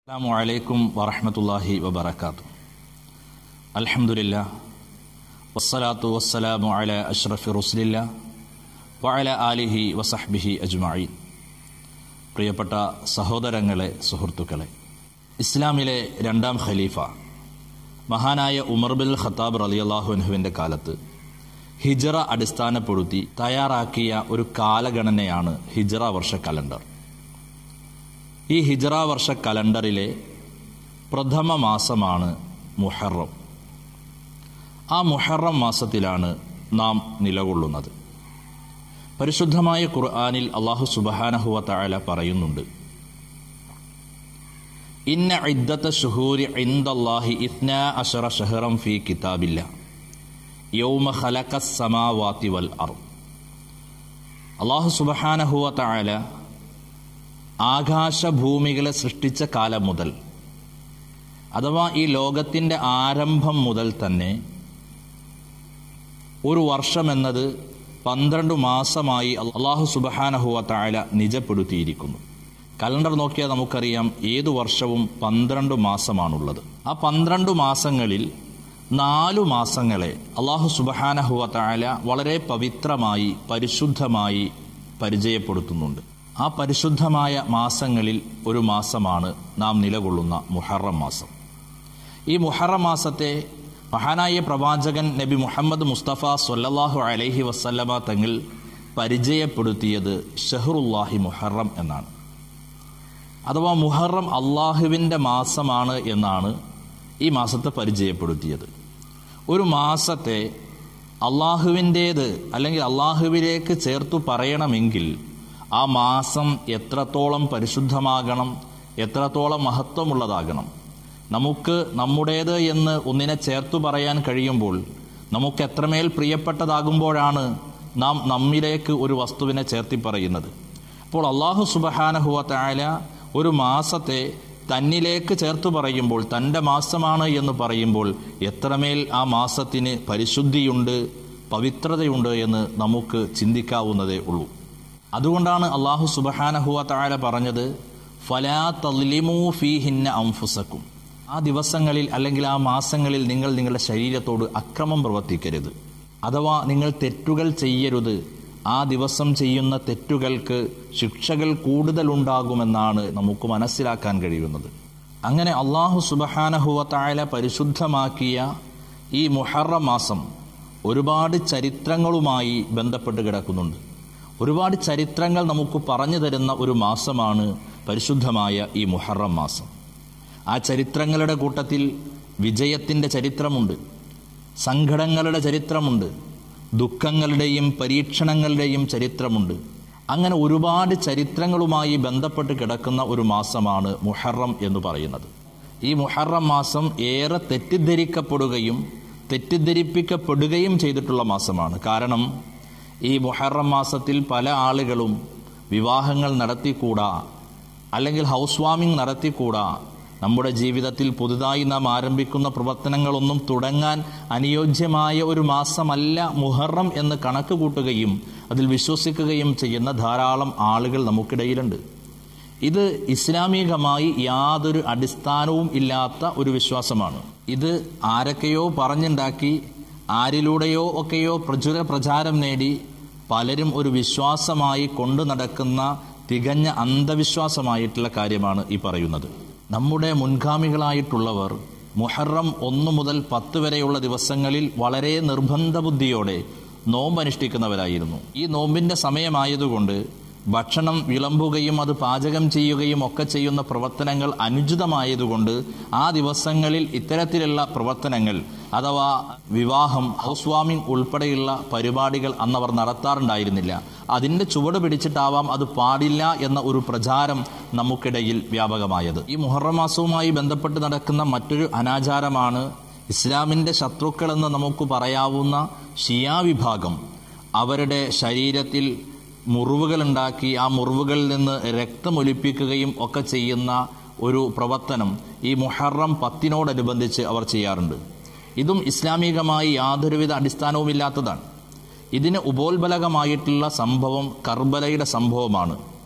അസ്സലാമു അലൈക്കും വറഹ്മത്തുള്ളാഹി വബറകാതുഹു. അൽഹംദുലില്ലാഹ് വസ്സലാത്തു വസ്സലാമു അലാ അഷ്റഫി റസൂലില്ലാഹ് വഅലാ ആലിഹി വസഹ്ബിഹി അജ്മഈൻ. പ്രിയപ്പെട്ട സഹോദരങ്ങളെ, സുഹൃത്തുക്കളെ, ഇസ്ലാമിലെ രണ്ടാം ഖലീഫ മഹാനായ ഉമർ ബിൻ ഖത്താബ് റളിയല്ലാഹു അൻഹുവിൻ്റെ കാലത്ത് ഹിജ്റ അടിസ്ഥാനപ്പെടുത്തി തയ്യാറാക്കിയ ഒരു കാലഗണനയാണ് ഹിജ്റ വർഷ കലണ്ടർ. ഈ ഹിജ്റ വർഷ കലണ്ടറിലെ പ്രഥമ മാസമാണ് മുഹറം. ആ മുഹറം മാസത്തിലാണ് നാം നിലകൊള്ളുന്നത്. പരിശുദ്ധമായ ഖുർആനിൽ അല്ലാഹു സുബ്ഹാനഹു വ തആല പറയുന്നുണ്ട്, ഇന്ന ഇദ്ദത ശുഹൂരി ഇൻദല്ലാഹി 12 ശഹറൻ ഫീ കിതാബില്ലാഹ് യൗമ ഖലഖസ് സമാവാതി വൽ അർദ്. അല്ലാഹു സുബ്ഹാനഹു വ തആല ആകാശഭൂമികളെ സൃഷ്ടിച്ച കാലം മുതൽ, അഥവാ ഈ ലോകത്തിൻ്റെ ആരംഭം മുതൽ തന്നെ ഒരു വർഷമെന്നത് 12 മാസമായി അല്ലാഹു സുബ്ഹാനഹു വ തആല നിജപ്പെടുത്തിയിരിക്കുന്നു. കലണ്ടർ നോക്കിയാൽ നമുക്കറിയാം ഏതു വർഷവും 12 മാസമാണുള്ളത്. ആ 12 മാസങ്ങളിൽ 4 മാസങ്ങളെ അല്ലാഹു സുബ്ഹാനഹു വ തആല വളരെ പവിത്രമായി പരിശുദ്ധമായി പരിചയപ്പെടുത്തുന്നുണ്ട്. ആ പരിശുദ്ധമായ മാസങ്ങളിൽ ഒരു മാസമാണ് നാം നിലകൊള്ളുന്ന മുഹറം മാസം. ഈ മുഹറം മാസത്തെ മഹാനായ പ്രവാചകൻ നബി മുഹമ്മദ് മുസ്തഫ സ്വല്ലല്ലാഹു അലൈഹി വസല്ലമ തങ്ങൾ പരിചയപ്പെടുത്തിയത് ഷഹ്റുല്ലാഹി മുഹറം എന്നാണ്. അഥവാ മുഹറം അള്ളാഹുവിൻ്റെ മാസമാണ് എന്നാണ് ഈ മാസത്തെ പരിചയപ്പെടുത്തിയത്. ഒരു മാസത്തെ അള്ളാഹുവിൻ്റേത് അല്ലെങ്കിൽ അള്ളാഹുവിലേക്ക് ചേർത്തു പറയണമെങ്കിൽ ആ മാസം എത്രത്തോളം പരിശുദ്ധമാകണം, എത്രത്തോളം മഹത്വമുള്ളതാകണം. നമുക്ക് നമ്മുടേത് എന്ന് ഒന്നിനെ ചേർത്തു പറയാൻ കഴിയുമ്പോൾ, നമുക്ക് എത്രമേൽ പ്രിയപ്പെട്ടതാകുമ്പോഴാണ് നാം നമ്മിലേക്ക് ഒരു വസ്തുവിനെ ചേർത്തി പറയുന്നത്. അപ്പോൾ അല്ലാഹു സുബ്ഹാനഹു വ തആല ഒരു മാസത്തെ തന്നിലേക്ക് ചേർത്തു പറയുമ്പോൾ, തൻ്റെ മാസമാണ് എന്ന് പറയുമ്പോൾ എത്രമേൽ ആ മാസത്തിന് പരിശുദ്ധിയുണ്ട്, പവിത്രതയുണ്ട് എന്ന് നമുക്ക് ചിന്തിക്കാവുന്നതേ ഉള്ളൂ. അതുകൊണ്ടാണ് അല്ലാഹു സുബ്ഹാനഹു വ തആല പറഞ്ഞത്, ഫലാ തദ്ലിമൂ ഫീഹിന്ന അൻഫുസക്കും. ആ ദിവസങ്ങളിൽ അല്ലെങ്കിൽ ആ മാസങ്ങളിൽ നിങ്ങൾ നിങ്ങളുടെ ശരീരത്തോട് അക്രമം പ്രവർത്തിക്കരുത്, അഥവാ നിങ്ങൾ തെറ്റുകൾ ചെയ്യരുത്. ആ ദിവസം ചെയ്യുന്ന തെറ്റുകൾക്ക് ശിക്ഷകൾ കൂടുതലുണ്ടാകുമെന്നാണ് നമുക്ക് മനസ്സിലാക്കാൻ കഴിയുന്നത്. അങ്ങനെ അല്ലാഹു സുബ്ഹാനഹു വ തആല പരിശുദ്ധമാക്കിയ ഈ മുഹറം മാസം ഒരുപാട് ചരിത്രങ്ങളുമായി ബന്ധപ്പെട്ട് കിടക്കുന്നുണ്ട്. ഒരുപാട് ചരിത്രങ്ങൾ നമുക്ക് പറഞ്ഞു തരുന്ന ഒരു മാസമാണ് പരിശുദ്ധമായ ഈ മുഹറം മാസം. ആ ചരിത്രങ്ങളുടെ കൂട്ടത്തിൽ വിജയത്തിൻ്റെ ചരിത്രമുണ്ട്, സങ്കടങ്ങളുടെ ചരിത്രമുണ്ട്, ദുഃഖങ്ങളുടെയും പരീക്ഷണങ്ങളുടെയും ചരിത്രമുണ്ട്. അങ്ങനെ ഒരുപാട് ചരിത്രങ്ങളുമായി ബന്ധപ്പെട്ട് കിടക്കുന്ന ഒരു മാസമാണ് മുഹറം എന്ന് പറയുന്നത്. ഈ മുഹറം മാസം ഏറെ തെറ്റിദ്ധരിക്കപ്പെടുകയും തെറ്റിദ്ധരിപ്പിക്കപ്പെടുകയും ചെയ്തിട്ടുള്ള മാസമാണ്. കാരണം ഈ മുഹറം മാസത്തിൽ പല ആളുകളും വിവാഹങ്ങൾ നടത്തിക്കൂടാ, അല്ലെങ്കിൽ ഹൗസ് വാമിംഗ് നടത്തിക്കൂടാ, നമ്മുടെ ജീവിതത്തിൽ പുതുതായി നാം ആരംഭിക്കുന്ന പ്രവർത്തനങ്ങളൊന്നും തുടങ്ങാൻ അനുയോജ്യമായ ഒരു മാസമല്ല മുഹറം എന്ന് കണക്ക് കൂട്ടുകയും അതിൽ വിശ്വസിക്കുകയും ചെയ്യുന്ന ധാരാളം ആളുകൾ നമുക്കിടയിലുണ്ട്. ഇത് ഇസ്ലാമികമായി യാതൊരു അടിസ്ഥാനവും ഇല്ലാത്ത ഒരു വിശ്വാസമാണ്. ഇത് ആരൊക്കെയോ പറഞ്ഞുണ്ടാക്കി, ആരിലൂടെയോ ഒക്കെയോ പ്രചാരം നേടി പലരും ഒരു വിശ്വാസമായി കൊണ്ടു നടക്കുന്ന തികഞ്ഞ അന്ധവിശ്വാസമായിട്ടുള്ള കാര്യമാണ് ഈ പറയുന്നത്. നമ്മുടെ മുൻഗാമികളായിട്ടുള്ളവർ മുഹറം 1 മുതൽ 10 വരെയുള്ള ദിവസങ്ങളിൽ വളരെ നിർബന്ധ ബുദ്ധിയോടെ നോമ്പനുഷ്ഠിക്കുന്നവരായിരുന്നു. ഈ നോമ്പിൻ്റെ സമയമായതുകൊണ്ട് ഭക്ഷണം വിളമ്പുകയും അത് പാചകം ചെയ്യുകയും ഒക്കെ ചെയ്യുന്ന പ്രവർത്തനങ്ങൾ അനുചിതമായതുകൊണ്ട് ആ ദിവസങ്ങളിൽ ഇത്തരത്തിലുള്ള പ്രവർത്തനങ്ങൾ, അഥവാ വിവാഹം, ഹൗസ് വാമിംഗ് ഉൾപ്പെടെയുള്ള പരിപാടികൾ അന്നവർ നടത്താറുണ്ടായിരുന്നില്ല. അതിൻ്റെ ചുവട് പിടിച്ചിട്ടാവാം അത് പാടില്ല എന്ന ഒരു പ്രചാരം നമുക്കിടയിൽ വ്യാപകമായത്. ഈ മുഹറം മാസവുമായി ബന്ധപ്പെട്ട് നടക്കുന്ന മറ്റൊരു അനാചാരമാണ് ഇസ്ലാമിൻ്റെ ശത്രുക്കളെന്ന് നമുക്ക് പറയാവുന്ന ഷിയാ വിഭാഗം അവരുടെ ശരീരത്തിൽ മുറിവുകളുണ്ടാക്കി ആ മുറിവുകളിൽ നിന്ന് രക്തമൊലിപ്പിക്കുകയും ഒക്കെ ചെയ്യുന്ന ഒരു പ്രവർത്തനം ഈ മുഹറം 10നോടനുബന്ധിച്ച് അവർ ചെയ്യാറുണ്ട്. ഇതും ഇസ്ലാമികമായി യാതൊരുവിധ അടിസ്ഥാനവുമില്ലാത്തതാണ്. ഇതിന് ഉപോത്ബലകമായിട്ടുള്ള സംഭവം കർബലയുടെ സംഭവമാണ്.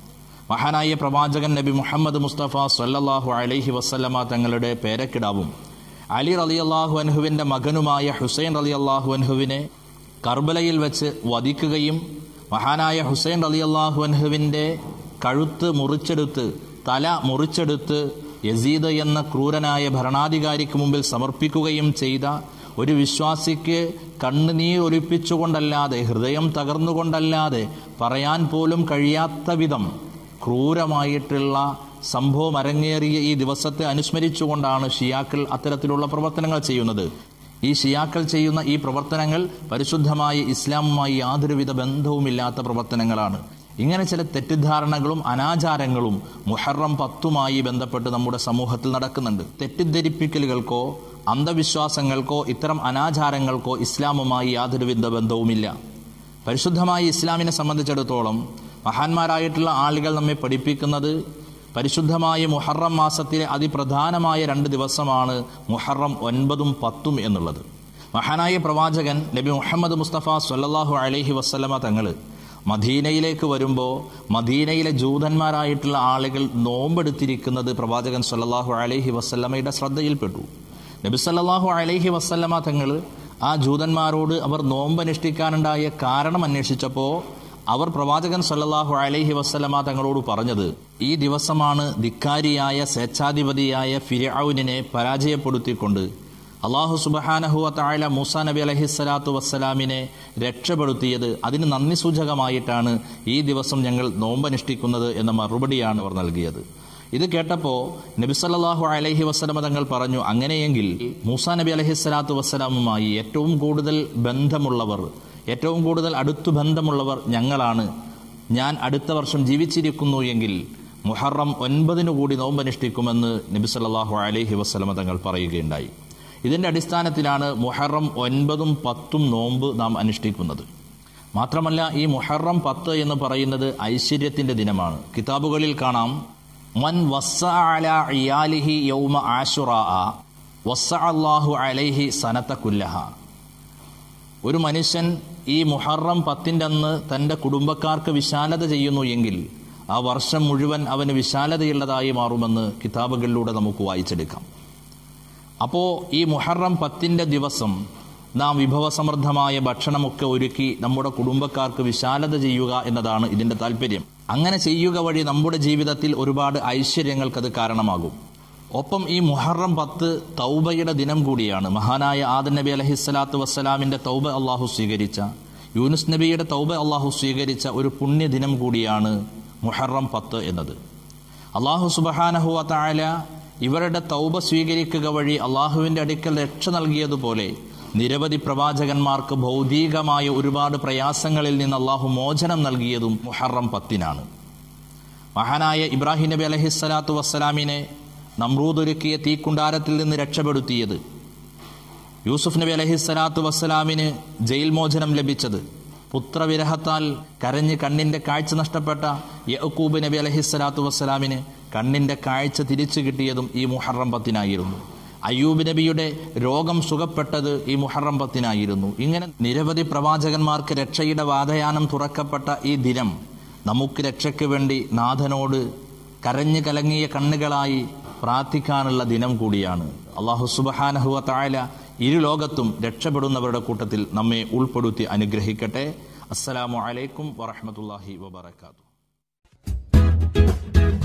മഹാനായ പ്രവാചകൻ നബി മുഹമ്മദ് മുസ്തഫ സല്ലല്ലാഹു അലൈഹി വസല്ലമ തങ്ങളുടെ പേരക്കിടാവും അലി റളിയല്ലാഹു അൻഹുവിൻ്റെ മകനുമായ ഹുസൈൻ റളിയല്ലാഹു അൻഹുവിനെ കർബലയിൽ വെച്ച് വധിക്കുകയും മഹാനായ ഹുസൈൻ റളിയല്ലാഹു അൻഹുവിൻ്റെ കഴുത്ത് മുറിച്ചെടുത്ത് തല മുറിച്ചെടുത്ത് യസീദ് എന്ന ക്രൂരനായ ഭരണാധികാരിക്ക് മുമ്പിൽ സമർപ്പിക്കുകയും ചെയ്ത ഒരു വിശ്വാസിക്ക് കണ്ണുനീർ ഒലിപ്പിച്ചുകൊണ്ടല്ലാതെ, ഹൃദയം തകർന്നുകൊണ്ടല്ലാതെ പറയാൻ പോലും കഴിയാത്ത വിധം ക്രൂരമായിട്ടുള്ള സംഭവം അരങ്ങേറിയ ഈ ദിവസത്തെ അനുസ്മരിച്ചുകൊണ്ടാണ് ഷിയാക്കൾ അത്തരത്തിലുള്ള പ്രവർത്തനങ്ങൾ ചെയ്യുന്നത്. ഈ ഷിയാക്കൾ ചെയ്യുന്ന ഈ പ്രവർത്തനങ്ങൾ പരിശുദ്ധമായ ഇസ്ലാമുമായി യാതൊരുവിധ ബന്ധവുമില്ലാത്ത പ്രവർത്തനങ്ങളാണ്. ഇങ്ങനെ ചില തെറ്റിദ്ധാരണകളും അനാചാരങ്ങളും മുഹറം 10 ബന്ധപ്പെട്ട് നമ്മുടെ സമൂഹത്തിൽ നടക്കുന്നുണ്ട്. തെറ്റിദ്ധരിപ്പിക്കലുകൾക്കോ അന്ധവിശ്വാസങ്ങൾക്കോ ഇത്തരം അനാചാരങ്ങൾക്കോ ഇസ്ലാമുമായി യാതൊരുവിധ ബന്ധവുമില്ല. പരിശുദ്ധമായ ഇസ്ലാമിനെ സംബന്ധിച്ചിടത്തോളം മഹാന്മാരായിട്ടുള്ള ആളുകൾ നമ്മെ പഠിപ്പിക്കുന്നത് പരിശുദ്ധമായ മുഹറം മാസത്തിലെ അതിപ്രധാനമായ 2 ദിവസമാണ് മുഹറം 9ഉം 10ഉം എന്നുള്ളത്. മഹാനായ പ്രവാചകൻ നബി മുഹമ്മദ് മുസ്തഫ സല്ലല്ലാഹു അലൈഹി വസല്ലമ തങ്ങൾ മദീനയിലേക്ക് വരുമ്പോൾ മദീനയിലെ ജൂതന്മാരായിട്ടുള്ള ആളുകൾ നോമ്പെടുത്തിരിക്കുന്നത് പ്രവാചകൻ സല്ലല്ലാഹു അലൈഹി വസല്ലമയുടെ ശ്രദ്ധയിൽപ്പെട്ടു. നബി സല്ലല്ലാഹു അലൈഹി വസല്ലമ തങ്ങൾ ആ ജൂതന്മാരോട് അവർ നോമ്പനുഷ്ഠിക്കാനുണ്ടായ കാരണം അന്വേഷിച്ചപ്പോൾ അവർ പ്രവാചകൻ സല്ലല്ലാഹു അലൈഹി വസല്ലമ തങ്ങളോട് പറഞ്ഞത്, ഈ ദിവസമാണ് ധിക്കാരിയായ സ്വേച്ഛാധിപതിയായ ഫിർഔനിനെ പരാജയപ്പെടുത്തിക്കൊണ്ട് അല്ലാഹു സുബ്ഹാനഹു വ തആല മൂസാ നബി അലൈഹിസ്സലാത്തു വസ്സലാമിനെ രക്ഷപ്പെടുത്തിയത്. അതിന് നന്ദി സൂചകമായിട്ടാണ് ഈ ദിവസം ഞങ്ങൾ നോമ്പനുഷ്ഠിക്കുന്നത് എന്ന മറുപടിയാണ് അവർ നൽകിയത്. ഇത് കേട്ടപ്പോൾ നബി സല്ലല്ലാഹു അലൈഹി വസല്ലമ തങ്ങൾ പറഞ്ഞു, അങ്ങനെയെങ്കിൽ മൂസാ നബി അലൈഹിസ്സലാത്തു വസ്സലാമുമായി ഏറ്റവും കൂടുതൽ ബന്ധമുള്ളവർ, ഏറ്റവും കൂടുതൽ അടുത്തു ബന്ധമുള്ളവർ ഞങ്ങളാണ്. ഞാൻ അടുത്ത വർഷം ജീവിച്ചിരിക്കുന്നു എങ്കിൽ മുഹറം 9 കൂടി നോമ്പനുഷ്ഠിക്കുമെന്ന് നബി സല്ലല്ലാഹു അലൈഹി വസല്ലമ തങ്ങൾ പറയുകയുണ്ടായി. ഇതിൻ്റെ അടിസ്ഥാനത്തിലാണ് മുഹറം 9ഉം 10ഉം നോമ്പ് നാം അനുഷ്ഠിക്കുന്നത്. മാത്രമല്ല ഈ മുഹറം 10 എന്ന് പറയുന്നത് ഐശ്വര്യത്തിൻ്റെ ദിനമാണ്. കിതാബുകളിൽ കാണാം, മൻ വസ്സഅ അലാ ഇയാലിഹി യൗമ ആശുറാ വസ്സഅ അല്ലാഹു അലൈഹി സനത കുല്ലഹ. ഒരു മനുഷ്യൻ ഈ മുഹറം 10ൻ്റെ അന്ന് തൻ്റെ കുടുംബക്കാർക്ക് വിശാലത ചെയ്യുന്നു എങ്കിൽ ആ വർഷം മുഴുവൻ അവന് വിശാലതയുള്ളതായി മാറുമെന്ന് കിതാബുകളിലൂടെ നമുക്ക് വായിച്ചെടുക്കാം. അപ്പോൾ ഈ മുഹറം 10ൻ്റെ ദിവസം നാം വിഭവസമൃദ്ധമായ ഭക്ഷണമൊക്കെ ഒരുക്കി നമ്മുടെ കുടുംബക്കാർക്ക് വിശാലത ചെയ്യുക എന്നതാണ് ഇതിൻ്റെ താല്പര്യം. അങ്ങനെ ചെയ്യുക വഴി നമ്മുടെ ജീവിതത്തിൽ ഒരുപാട് ഐശ്വര്യങ്ങൾക്കത് കാരണമാകും. ഒപ്പം ഈ മുഹറം 10 തൗബയുടെ ദിനം കൂടിയാണ്. മഹാനായ ആദം നബി അലൈഹിസ്സലാത്തു വസ്സലാമിൻ്റെ തൗബ അള്ളാഹു സ്വീകരിച്ച, യൂനുസ് നബിയുടെ തൗബ അള്ളാഹു സ്വീകരിച്ച ഒരു പുണ്യദിനം കൂടിയാണ് മുഹറം 10 എന്നത്. അള്ളാഹു സുബ്ഹാനഹു വ തആല ഇവരുടെ തൗബ സ്വീകരിക്കുക വഴി അള്ളാഹുവിൻ്റെ അടുക്കൽ രക്ഷ നൽകിയതുപോലെ നിരവധി പ്രവാചകന്മാർക്ക് ഭൗതികമായ ഒരുപാട് പ്രയാസങ്ങളിൽ നിന്ന് അള്ളാഹു മോചനം നൽകിയതും മുഹറം 10നാണ്. മഹാനായ ഇബ്രാഹിം നബി അലൈഹിസ്സലാത്തു വസ്സലാമിനെ നമ്രൂദ് ഒരുക്കിയ തീക്കുണ്ടാരത്തിൽ നിന്ന് രക്ഷപ്പെടുത്തിയത്, യൂസുഫ് നബി അലൈഹിസ്സലാത്തു വസ്സലാമിന് ജയിൽ മോചനം ലഭിച്ചത്, പുത്രവിരഹത്താൽ കരഞ്ഞ് കണ്ണിൻ്റെ കാഴ്ച നഷ്ടപ്പെട്ട യഅ്കൂബ് നബി അലൈഹിസ്സലാത്തു വസ്സലാമിന് കണ്ണിൻ്റെ കാഴ്ച തിരിച്ചു കിട്ടിയതും ഈ മുഹറം 10നായിരുന്നു. അയ്യൂബ് നബിയുടെ രോഗം സുഖപ്പെട്ടത് ഈ മുഹറം 10നായിരുന്നു. ഇങ്ങനെ നിരവധി പ്രവാചകന്മാർക്ക് രക്ഷയുടെ വാതയാനം തുറക്കപ്പെട്ട ഈ ദിനം നമുക്ക് രക്ഷയ്ക്ക് വേണ്ടി നാഥനോട് കരഞ്ഞു കലങ്ങിയ കണ്ണുകളായി പ്രാർത്ഥിക്കാനുള്ള ദിനം കൂടിയാണ്. അല്ലാഹു സുബ്ഹാനഹു വ തആല ഇരു ലോകത്തും രക്ഷപ്പെടുന്നവരുടെ കൂട്ടത്തിൽ നമ്മെ ഉൾപ്പെടുത്തി അനുഗ്രഹിക്കട്ടെ. അസ്സലാമു അലൈക്കും വറഹ്മത്തുള്ളാഹി വബറകാതുഹു.